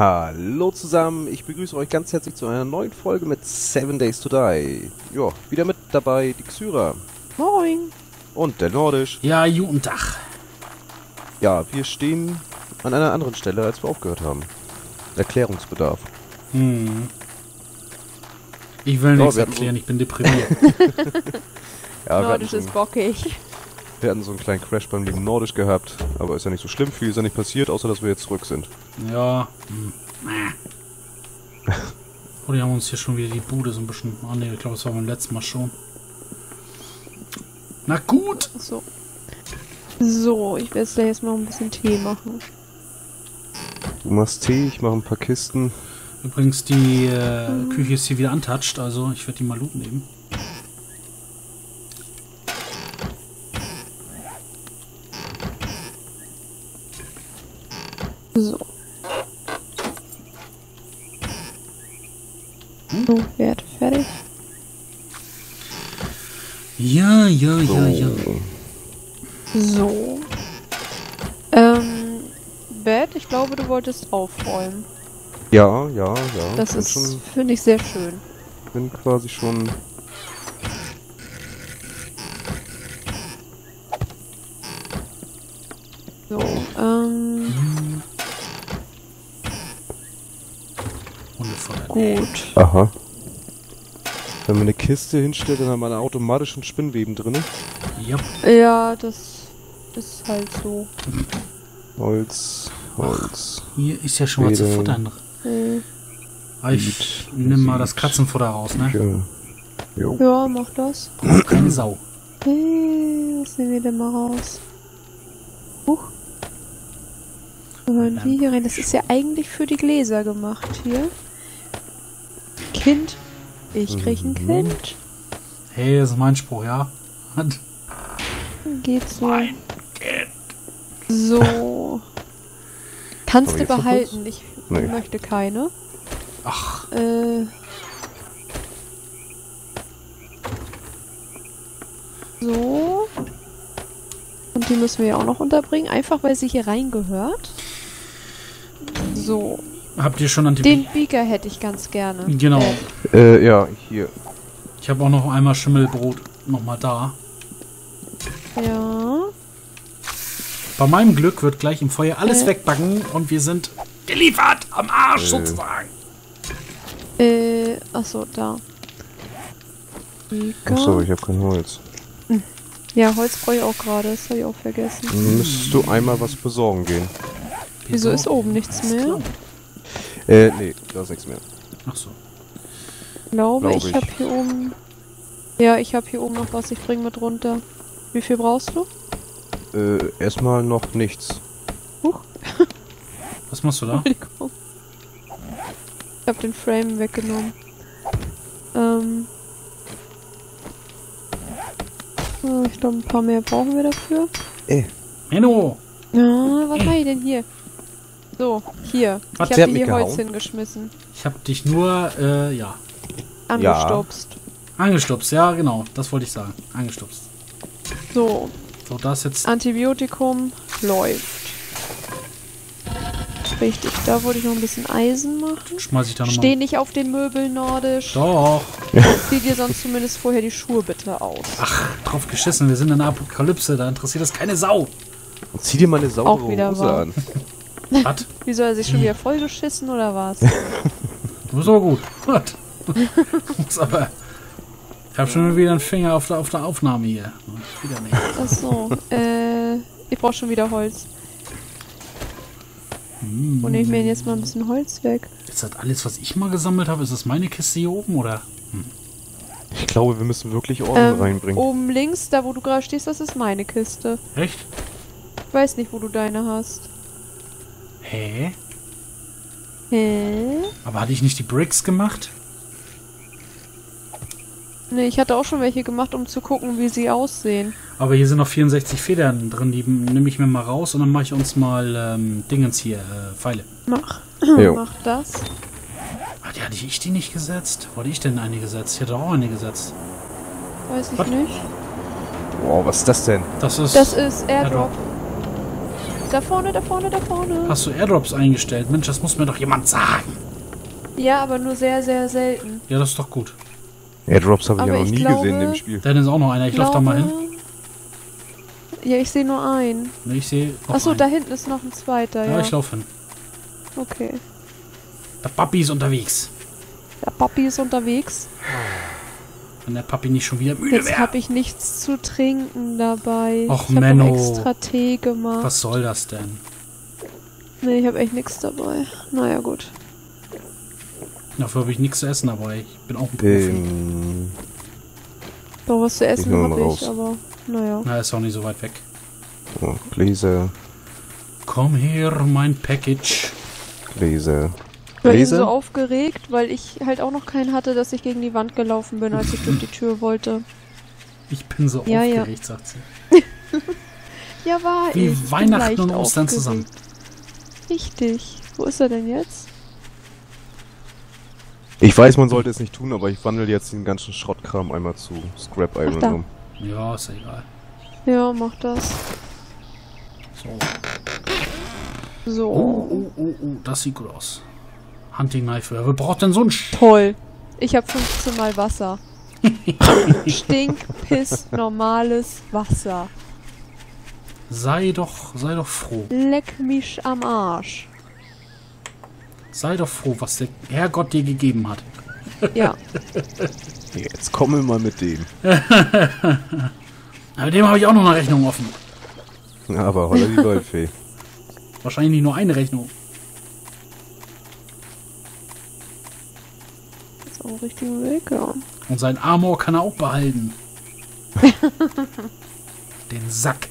Hallo zusammen, ich begrüße euch ganz herzlich zu einer neuen Folge mit 7 Days to Die. Ja, wieder mit dabei die Xyra. Moin. Und der Nordisch. Ja, guten Tag. Ja, wir stehen an einer anderen Stelle, als wir aufgehört haben. Erklärungsbedarf. Ich will nichts wir hatten erklären, ich bin deprimiert. Ja, Nordisch ist bockig. wir hatten so einen kleinen Crash beim lieben Nordisch gehabt, aber ist ja nicht so schlimm, viel ist ja nicht passiert, außer dass wir jetzt zurück sind. Ja. Oh, die haben uns hier schon wieder die Bude so ein bisschen... Oh ne, ich glaube, das war beim letzten Mal schon. Na gut. So, ich werde jetzt gleich erstmal ein bisschen Tee machen. Du machst Tee, ich mache ein paar Kisten. Übrigens, die Küche ist hier wieder untouched, also ich werde die mal Loot nehmen. So. So, werd fertig. Ja. So. Bett, ich glaube, du wolltest aufräumen. Ja. Das ist, finde ich, sehr schön. Bin quasi schon... So, Hundefutter. gut. Aha. Wenn man eine Kiste hinstellt, dann haben wir automatischen Spinnweben drin. Ja. Ja, das ist halt so. Holz. Hier ist ja schon was zu Federn. futtern. Ich nimm mal das Katzenfutter raus, ne? Ja. Jo. Ja, mach das. Keine Sau. Was nehmen wir denn mal raus? Wo hören die hier rein? Das ist ja eigentlich für die Gläser gemacht hier. Kind. Ich krieg ein Kind. Hey, das ist mein Spruch, ja? Geht's so. Mein Kind. So. Kannst Aber du jetzt noch behalten. Ich Nee. möchte keine. Ach, So. Und die müssen wir ja auch noch unterbringen. Einfach, weil sie hier reingehört. So. habt ihr schon Antibiotika? Den Beaker hätte ich ganz gerne. Genau. Ja, hier. Ich habe auch noch einmal Schimmelbrot nochmal da. Ja. Bei meinem Glück wird gleich im Feuer alles wegbacken und wir sind geliefert am Arsch sozusagen. Achso, da. Beaker. Achso, ich habe kein Holz. Ja, Holz brauche ich auch gerade. Das habe ich auch vergessen. Müsstest du einmal was besorgen gehen? Wieso ist oben nichts mehr? Nee, da ist nichts mehr. Ach so. Glaube, Glaub ich habe hier oben... Ja, ich habe hier oben noch was. Ich bringe mit runter. Wie viel brauchst du? Erstmal noch nichts. Was machst du da? Entschuldigung. Ich habe den Frame weggenommen. Ich glaube, ein paar mehr brauchen wir dafür. Menno! Ja, was mache ich denn hier? So, hier. Was? Ich Sie hat habe mich dir Holz gehauen? hingeschmissen. Ich hab dich nur, ja. Angestupst. Angestupst, ja genau. Das wollte ich sagen. Angestupst. So, So, das jetzt... Antibiotikum läuft. Richtig, da wollte ich noch ein bisschen Eisen machen. Schmeiß ich da nochmal... Steh nicht auf den Möbeln, Nordisch. Doch. Zieh dir sonst zumindest vorher die Schuhe bitte aus. Ach, drauf geschissen. Wir sind in der Apokalypse. Da interessiert das keine Sau. Und zieh dir mal eine saubere Auch wieder Hose wahr. an. Was? Wie soll er sich schon wieder vollgeschissen oder was? Du bist aber gut. Was? Muss aber... Ich hab schon wieder einen Finger auf der Aufnahme hier. Wieder nicht. Achso, ich brauche schon wieder Holz. Wo nehme ich mir denn jetzt mal ein bisschen Holz weg? Ist das alles, was ich mal gesammelt habe? Ist das meine Kiste hier oben, oder? Ich glaube, wir müssen wirklich Ordnung reinbringen. Oben links, da wo du gerade stehst, das ist meine Kiste. Echt? Ich weiß nicht, wo du deine hast. Hä? Hä? Aber hatte ich nicht die Bricks gemacht? Ne, ich hatte auch schon welche gemacht, um zu gucken, wie sie aussehen. Aber hier sind noch 64 Federn drin, die nehme ich mir mal raus und dann mache ich uns mal Dingens hier, Pfeile. Mach das. Ah, hatte ich die nicht gesetzt? Wo hatte ich denn eine gesetzt? Ich hatte auch eine gesetzt. Weiß ich Was? nicht. Wow, was ist das denn? Das ist... Das ist Airdrop. Da vorne, da vorne, da vorne. Hast du Airdrops eingestellt? Mensch, das muss mir doch jemand sagen. Ja, aber nur sehr, sehr selten. Ja, das ist doch gut. Airdrops habe ich ja Aber noch ich nie glaube- gesehen in dem Spiel. Da ist auch noch einer. Ich laufe da mal hin. Ja, ich sehe nur einen. Ne, ich sehe noch Achso, einen. da hinten ist noch ein zweiter, Ja, ja. ich laufe hin. Okay. Der Papi ist unterwegs. Der Papi ist unterwegs. Wenn der Papi nicht schon wieder müde Jetzt wäre. habe ich nichts zu trinken dabei. Och, ich habe Menno. extra Tee gemacht. Was soll das denn? Nee, ich habe echt nichts dabei. Naja, gut. Dafür habe ich nichts zu essen dabei. Ich bin auch ein Profi. Doch, was zu Ich essen will mal habe raus. ich, aber naja. Na, ist auch nicht so weit weg. Oh, Gläser, Komm her, mein Package. Gläser. Ich war eben Gläser? so aufgeregt, weil ich halt auch noch keinen hatte, dass ich gegen die Wand gelaufen bin, als ich durch die Tür wollte. Ich bin so Ja, ja. aufgeregt, sagt sie. Ja, war Wie ich. bin Weihnachten leicht und Ostern aufgeregt. zusammen. Richtig. Wo ist er denn jetzt? Ich weiß, man sollte es nicht tun, aber ich wandle jetzt den ganzen Schrottkram einmal zu Scrap Ach, Iron da. um. Ja, ist ja egal. Ja, mach das. So. So. Oh, das sieht gut aus. Hunting Knife. Wer braucht denn so ein Toll. Ich habe 15 Mal Wasser. Stinkpiss, normales Wasser. Sei doch froh. Leck mich am Arsch. Sei doch froh, was der Herrgott dir gegeben hat. Ja. Jetzt kommen wir mal mit dem. Aber dem habe ich auch noch eine Rechnung offen. Aber holla die Waldfee. Wahrscheinlich nicht nur eine Rechnung. Ist am richtigen Weg, ja. Und sein Armor kann er auch behalten. Den Sack.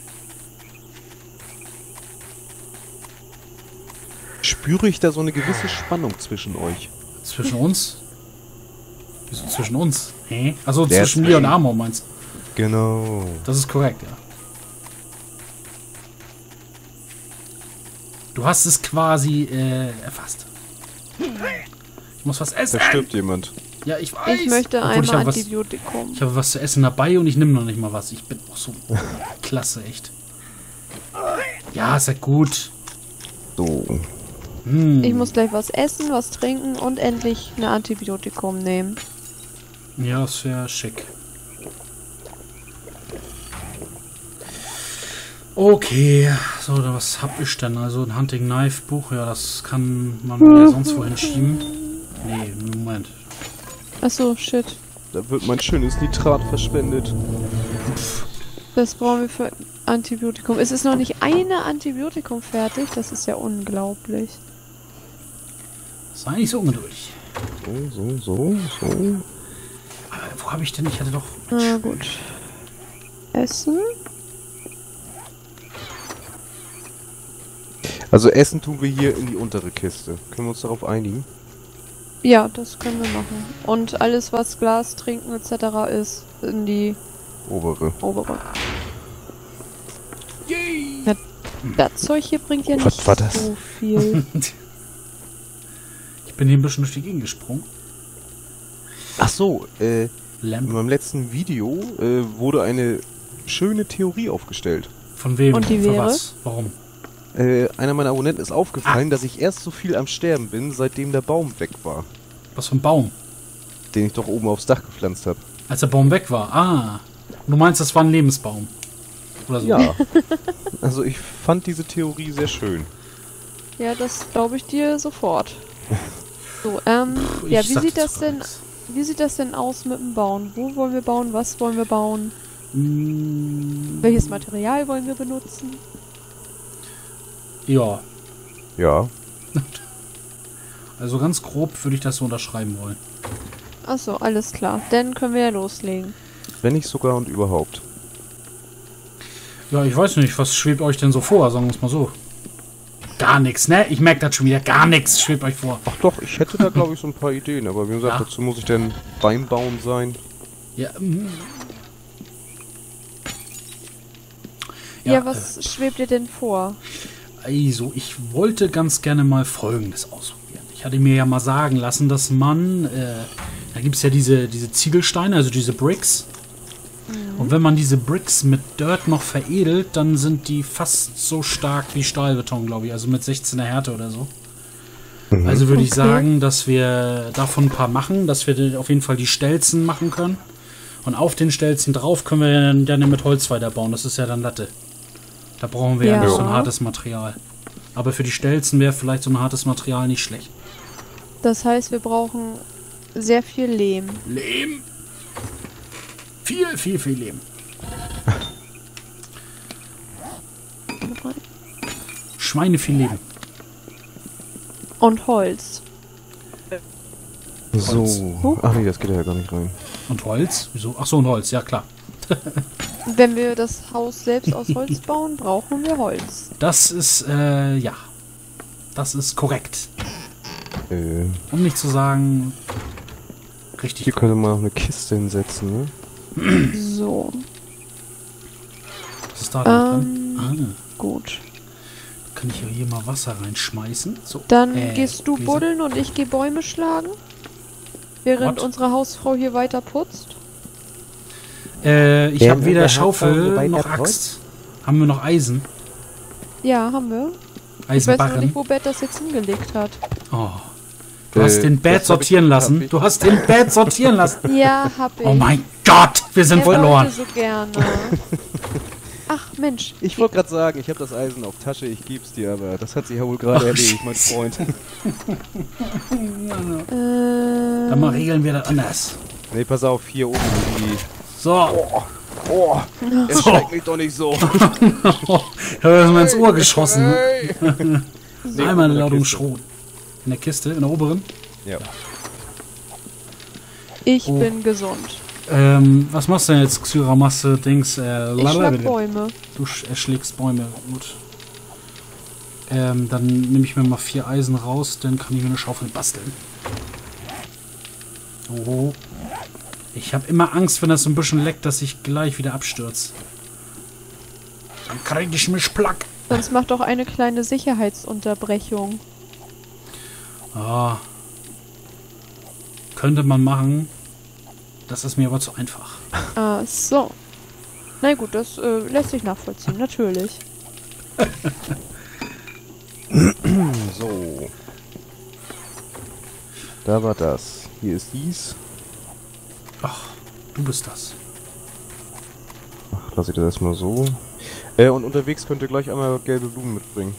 Spüre ich da so eine gewisse Spannung zwischen euch? Zwischen uns? Wieso zwischen uns? Hä? Also Der zwischen mir zwischen- und Armor meinst du? Genau. Das ist korrekt, ja. Du hast es quasi erfasst. Ich muss was essen. Da stirbt jemand. Ja, ich weiß. Ich möchte Obwohl, einmal ich habe was, Antibiotikum. ich habe was zu essen dabei und ich nehme noch nicht mal was. Ich bin auch so klasse, echt. Ja, ist ja gut. So. Ich muss gleich was essen, was trinken und endlich ein Antibiotikum nehmen. Ja, das wäre schick. Okay, so, was hab ich denn? Also ein Hunting Knife Buch, ja, das kann man ja sonst wohin schieben. Nee, Moment. Achso, shit. Da wird mein schönes Nitrat verschwendet. Das brauchen wir für Antibiotikum. Es ist noch nicht eine Antibiotikum fertig. Das ist ja unglaublich. Sei nicht so ungeduldig. So. Aber wo habe ich denn? Ich hatte doch... Na gut. Essen? Also Essen tun wir hier in die untere Kiste. Können wir uns darauf einigen? Ja, das können wir machen. Und alles, was Glas, Trinken etc. ist, in die Obere. obere. Ja, das Zeug hier bringt ja Was nicht war das? so viel. Ich bin hier ein bisschen durch die Gegend gesprungen. Ach so, in Lamp. meinem letzten Video wurde eine schöne Theorie aufgestellt. Von wem? Und die Für wäre? was? Warum? Einer meiner Abonnenten ist aufgefallen, dass ich erst so viel am Sterben bin, seitdem der Baum weg war. Was für ein Baum? Den ich doch oben aufs Dach gepflanzt habe. Als der Baum weg war. Ah. Und du meinst, das war ein Lebensbaum? Oder so? Ja. Also ich fand diese Theorie sehr schön. Ja, das glaube ich dir sofort. So, Ich ja, wie sag sieht das dazu denn, nichts. wie sieht das denn aus mit dem Bauen? Wo wollen wir bauen? Was wollen wir bauen? Welches Material wollen wir benutzen? Ja. Ja. Also ganz grob würde ich das so unterschreiben wollen. Achso, alles klar. Dann können wir ja loslegen. Wenn nicht sogar und überhaupt. Ja, ich weiß nicht, was schwebt euch denn so vor, sagen wir es mal so. Gar nichts, ne? Ich merke das schon wieder. Gar nichts schwebt euch vor. Ach doch, ich hätte da glaube ich so ein paar Ideen, aber wie gesagt, Ja. dazu muss ich dann beim Bauen sein. Ja, Ja, was schwebt dir denn vor? Also, ich wollte ganz gerne mal Folgendes ausprobieren. Ich hatte mir ja mal sagen lassen, dass man, da gibt es ja diese Ziegelsteine, also diese Bricks. Und wenn man diese Bricks mit Dirt noch veredelt, dann sind die fast so stark wie Stahlbeton, glaube ich. Also mit 16er Härte oder so. Also würde ich sagen, dass wir davon ein paar machen, dass wir auf jeden Fall die Stelzen machen können. Und auf den Stelzen drauf können wir dann mit Holz weiterbauen. Das ist ja dann Latte. Da brauchen wir ja nicht so ein hartes Material. Aber für die Stelzen wäre vielleicht so ein hartes Material nicht schlecht. Das heißt, wir brauchen sehr viel Lehm. Lehm? Viel Lehm. Schweinefilet. Und Holz. So. Ach nee, das geht ja gar nicht rein. Und Holz? Wieso? Ach so, und Holz, ja klar. Wenn wir das Haus selbst aus Holz bauen, brauchen wir Holz. Das ist, ja. Das ist korrekt. Um nicht zu sagen, richtig. Hier könnte man noch eine Kiste hinsetzen, ne? So. Was ist da drin? Gut. Kann ich hier mal Wasser reinschmeißen? So. Dann gehst du buddeln und ich gehe Bäume schlagen. Während What? unsere Hausfrau hier weiter putzt. Ich habe weder Schaufel Hausfrau noch Axt. Haben wir noch Eisen? Ja, haben wir. Ich weiß nur Eisenbarren? nicht, wo Bert das jetzt hingelegt hat. Oh. Du hast den Bett das hab ich- sortieren hab lassen. ich- Du hast den Bett sortieren lassen. Ja, hab ich. Oh mein Gott, wir sind Er verloren. wollte so gerne. Ach, Mensch. Ich wollte gerade sagen, ich habe das Eisen auf Tasche, ich geb's dir, aber das hat sich ja wohl gerade erledigt, mein Freund. Dann mal regeln wir das anders. Nee, pass auf, hier oben die... So. Oh, erschreck mich doch nicht so. Ich habe mir ins Ohr geschossen. Hey. Einmal eine in der Ladung Kiste. Schrot. In der Kiste, in der oberen. Ja. Ich bin gesund. Was machst du denn jetzt, Xyra? Machst du Dings, Ich schlag Bäume. Du erschlägst Bäume. Gut. Dann nehme ich mir mal 4 Eisen raus, dann kann ich mir eine Schaufel basteln. Oh. Ich habe immer Angst, wenn das so ein bisschen leckt, dass ich gleich wieder abstürze. Dann kriege ich mich plack. Sonst mach doch eine kleine Sicherheitsunterbrechung. Ah. Könnte man machen. Das ist mir aber zu einfach. Ah, so. Na gut, das lässt sich nachvollziehen, natürlich. So. Da war das. Hier ist dies. Ach, du bist das. Ach, lass ich das erstmal so. Und unterwegs könnt ihr gleich einmal gelbe Blumen mitbringen.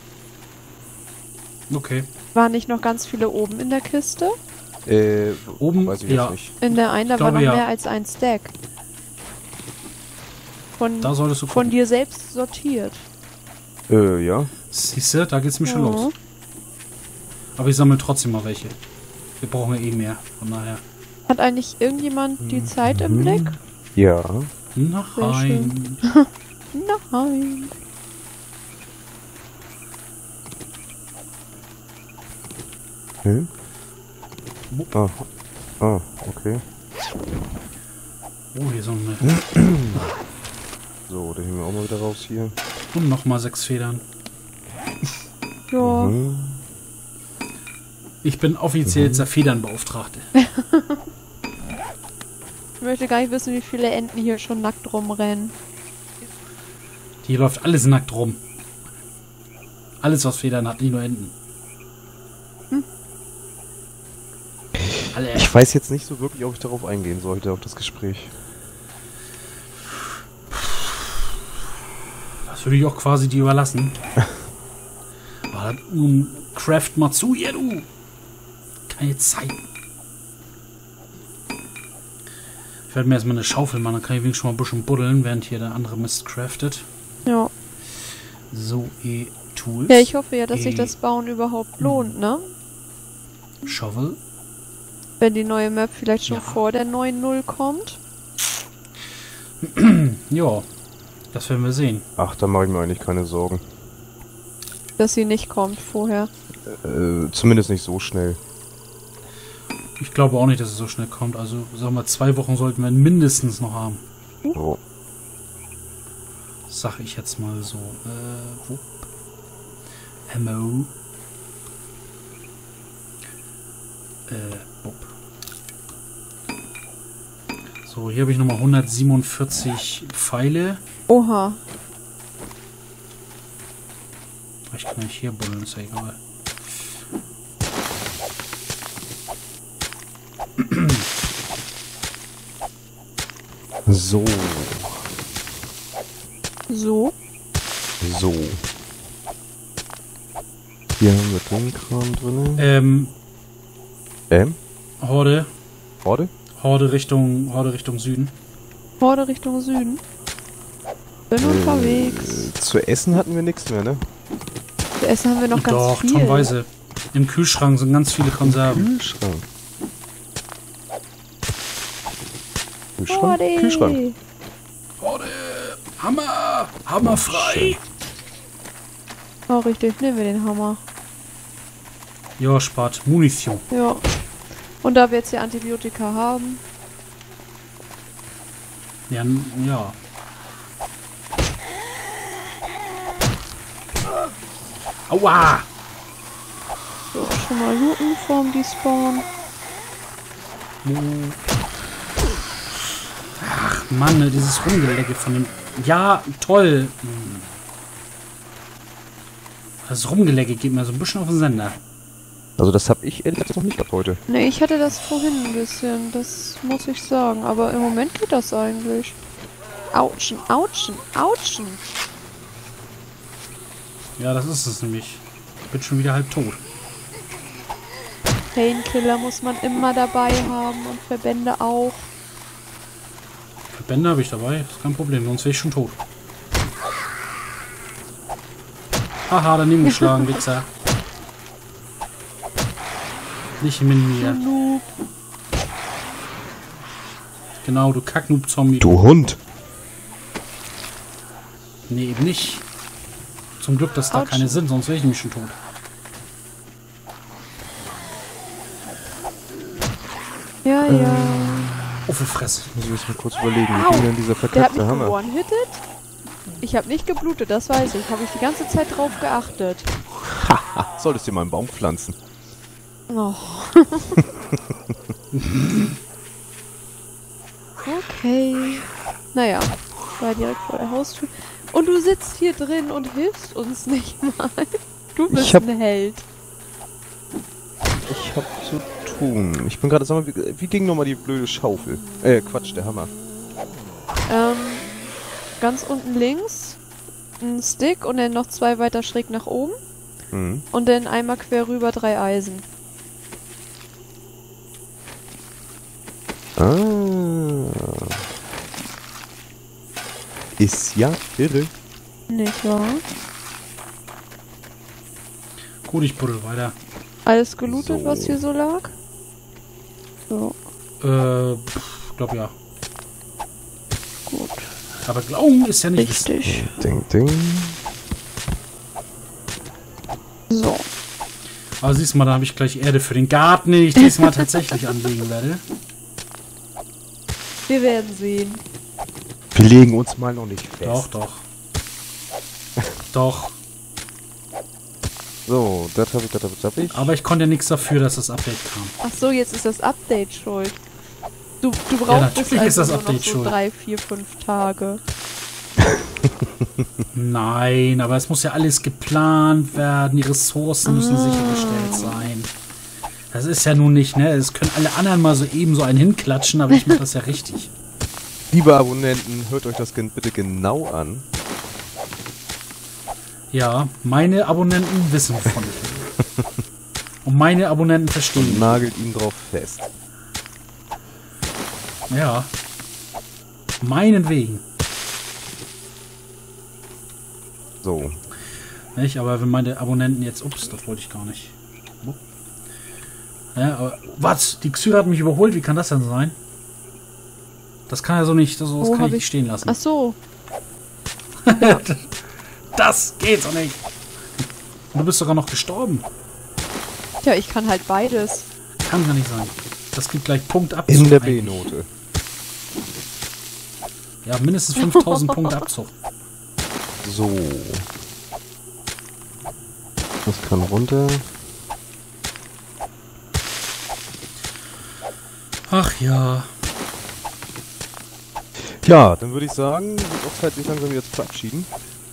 Okay. Waren nicht noch ganz viele oben in der Kiste? Oben, weiß ich ja. jetzt nicht. In der einen, da Ich war glaube, noch ja. mehr als ein Stack. Da solltest du Von gucken. dir selbst sortiert. Ja. Siehst du, da geht's mir schon Ja. los. Aber ich sammle trotzdem mal welche. Wir brauchen ja eh mehr, von daher. Hat eigentlich irgendjemand die Zeit im Blick? Ja. Nein. Nein. Hm? Ah. Ah, okay. Oh, hier so eine. So, den nehmen wir auch mal wieder raus hier. Und nochmal 6 Federn. Ja. Mhm. Ich bin offiziell jetzt der Federnbeauftragte. Ich möchte gar nicht wissen, wie viele Enten hier schon nackt rumrennen. Hier läuft alles nackt rum. Alles, was Federn hat, nicht nur Enten. Alle. Ich weiß jetzt nicht so wirklich, ob ich darauf eingehen sollte, auf das Gespräch. Das würde ich auch quasi dir überlassen. Aber nun craft mal zu hier, du. Keine Zeit. Ich werde mir erstmal eine Schaufel machen, dann kann ich wenigstens schon mal ein bisschen buddeln, während hier der andere Mist craftet. Ja. So, Tools. Ja, ich hoffe ja, dass sich das Bauen überhaupt lohnt, ne? Shovel. Wenn die neue Map vielleicht schon Ja. vor der 9.0 kommt. Ja, das werden wir sehen. Ach, da mache ich mir eigentlich keine Sorgen. Dass sie nicht kommt vorher. Zumindest nicht so schnell. Ich glaube auch nicht, dass es so schnell kommt. Also, sagen wir, 2 Wochen sollten wir mindestens noch haben. So. Sag ich jetzt mal so. Wupp. Ammo. Wupp. So, hier habe ich nochmal 147 Pfeile. Oha. Ich kann nicht hier buddeln, ist ja egal. So. So. So. Hier haben wir den Kram drin. Horde. Horde? Horde Richtung Süden. Horde Richtung Süden. Bin unterwegs. Zu essen hatten wir nichts mehr, ne? Zu essen haben wir noch ganz Doch, viel. tonnenweise. Im Kühlschrank sind ganz viele Konserven. Kühlschrank. Horde. Kühlschrank. Horde! Hammer! Hammer frei! Oh, richtig. Nehmen wir den Hammer. Ja, spart Munition. Ja. Und da wir jetzt hier Antibiotika haben. Ja, ja. Aua! So, schon mal looten vorm Despawn. Ach Mann, ne, dieses Rumgelecke von dem... Ja, toll! Das Rumgelecke geht mir so ein bisschen auf den Sender. Also das habe ich ehrlich gesagt noch nicht ab heute. Ne, ich hatte das vorhin ein bisschen. Das muss ich sagen. Aber im Moment geht das eigentlich. Autschen, autschen, autschen. Ja, das ist es nämlich. Ich bin schon wieder halb tot. Painkiller muss man immer dabei haben und Verbände auch. Verbände habe ich dabei, ist kein Problem, sonst wäre ich schon tot. Haha, daneben geschlagen, Wichser. Nicht mit mir. Noob. Genau, du Kacknoob-Zombie. Du Hund! Nee, eben nicht. Zum Glück, dass da Autsch. keine sind, sonst wäre ich nämlich schon tot. Ja, ja. Oh, für Fresse. Muss ich jetzt mal kurz überlegen, wie Au. ging denn dieser Der hat verkackte mich Hammer? one-hitted. Ich habe nicht geblutet, das weiß ich. Habe ich die ganze Zeit drauf geachtet. Haha, solltest du mal einen Baum pflanzen. Oh. Okay. Naja, war direkt vor der Haustür. Und du sitzt hier drin und hilfst uns nicht mal. Du bist Ich hab- ein Held. Ich hab zu tun. Ich bin gerade, sag mal, wie ging nochmal die blöde Schaufel? Quatsch, der Hammer. Ganz unten links ein Stick und dann noch 2 weiter schräg nach oben. Mhm. Und dann einmal quer rüber 3 Eisen. Ah. Ist ja irre. Nicht wahr? Gut, ich buddel weiter. Alles gelootet, So. was hier so lag? So, Glaub ja. gut. Aber glauben ist ja nicht... Richtig. Ding, ding. So. Aber siehst du mal, da habe ich gleich Erde für den Garten, den ich diesmal tatsächlich anlegen werde. Wir werden sehen. Wir legen uns mal noch nicht fest. Doch, doch. Doch. So, das hab ich, das hab ich, das hab ich. Aber ich konnte ja nichts dafür, dass das Update kam. Ach so, jetzt ist das Update schuld. Du brauchst natürlich ist das nur noch Update so schuld. 3, 4, 5 Tage. Nein, aber es muss ja alles geplant werden. Die Ressourcen müssen sichergestellt sein. Das ist ja nun nicht, ne? Es können alle anderen mal so eben so einen hinklatschen, aber ich mache das ja richtig. Liebe Abonnenten, hört euch das bitte genau an. Ja, meine Abonnenten wissen von. Und meine Abonnenten verstehen. Nagelt ihn drauf fest. Ja. Meinetwegen. So. Nicht? Aber wenn meine Abonnenten jetzt... Ups, das wollte ich gar nicht. Ja, aber... Was? Die Xyra hat mich überholt? Wie kann das denn sein? Das kann ja so nicht... Das Wo kann hab ich nicht stehen lassen. Ach so. Das geht so nicht. Und du bist sogar noch gestorben. Tja, ich kann halt beides. Kann ja nicht sein. Das gibt gleich Punktabzug. In der eigentlich. B-Note. Ja, mindestens 5000 Punkte Abzug. So. Das kann runter. Ach ja. Ja, dann würde ich sagen, wird auch Zeit, sich langsam wieder zu verabschieden.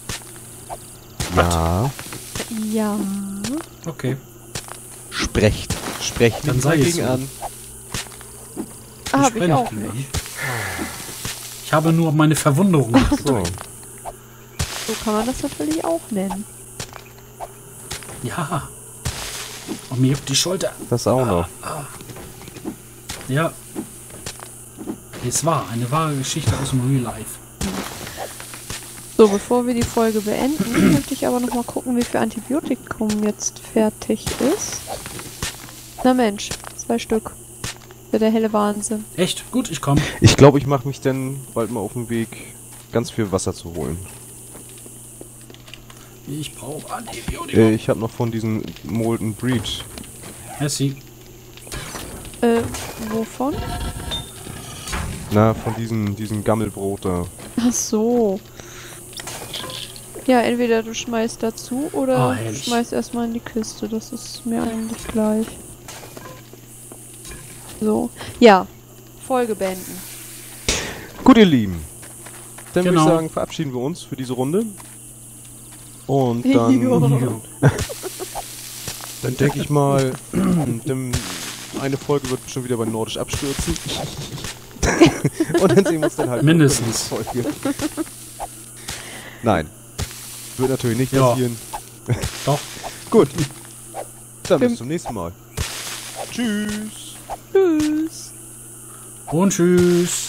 Ja. Ja. Okay. Sprecht. Sprecht Dann mich sei es dagegen so. an. Hab ich spreche auch gleich. nicht. Ich habe nur meine Verwunderung. So. So kann man das natürlich auch nennen. Ja. Und mir hebt die Schulter. Das auch noch. Ja. Es war eine wahre Geschichte aus dem Real Life. So, bevor wir die Folge beenden, möchte ich aber noch mal gucken, wie viel Antibiotikum jetzt fertig ist. Na Mensch, 2 Stück. Für der helle Wahnsinn. Echt? Gut, ich komme. Ich glaube, ich mache mich dann bald mal auf den Weg, ganz viel Wasser zu holen. Ich brauche Antibiotikum. Ich habe noch von diesem Molten Breed. Merci. Wovon? Na, von diesem Gammelbrot da. Ach so. Ja, entweder du schmeißt dazu oder herrlich. schmeißt erstmal in die Kiste. Das ist mir eigentlich gleich. So. Ja. Folge beenden. Gut, ihr Lieben. Dann würde Genau. ich sagen, verabschieden wir uns für diese Runde. Und dann... Jo. Dann denke ich mal, eine Folge wird schon wieder bei Nordisch abstürzen. Und dann sehen wir uns dann halt Mindestens. in der nächsten Folge. Nein. Wird natürlich nicht Ja. passieren. Doch. Gut. Dann bis zum nächsten Mal. Tschüss. Tschüss. Und tschüss.